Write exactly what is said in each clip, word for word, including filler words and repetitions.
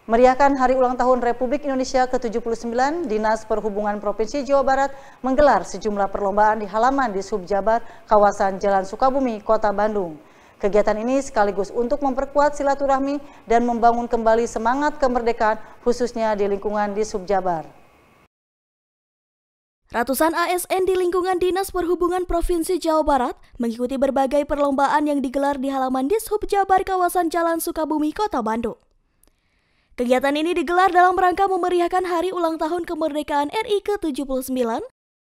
Meriahkan Hari Ulang Tahun Republik Indonesia ke tujuh puluh sembilan, Dinas Perhubungan Provinsi Jawa Barat menggelar sejumlah perlombaan di halaman Dishub Jabar, kawasan Jalan Sukabumi, Kota Bandung. Kegiatan ini sekaligus untuk memperkuat silaturahmi dan membangun kembali semangat kemerdekaan, khususnya di lingkungan Dishub Jabar. Ratusan A S N di lingkungan Dinas Perhubungan Provinsi Jawa Barat mengikuti berbagai perlombaan yang digelar di halaman Dishub Jabar, kawasan Jalan Sukabumi, Kota Bandung. Kegiatan ini digelar dalam rangka memeriahkan Hari Ulang Tahun Kemerdekaan R I ke tujuh puluh sembilan.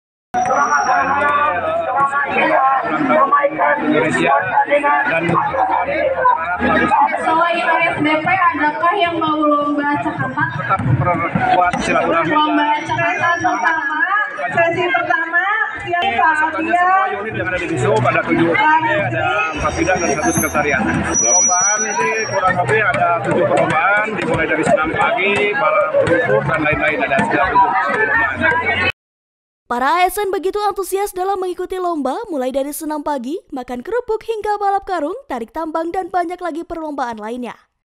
Selain R S D P, adakah yang mau lomba cakatak? Tetap memperkuat silaturahmi. Lomba cakatak pertama, sesi pertama yang pesertanya semua unit yang ada di Dishub, ada tujuh U P, ada empat bidang dan satu sekretariat. Perlombaan ini kurang lebih ada tujuh perlombaan, dimulai dari senam pagi, balap berukur dan lain-lain, ada sekitar tujuh perlombaan. Para A S N begitu antusias dalam mengikuti lomba, mulai dari senam pagi, makan kerupuk hingga balap karung, tarik tambang, dan banyak lagi perlombaan lainnya.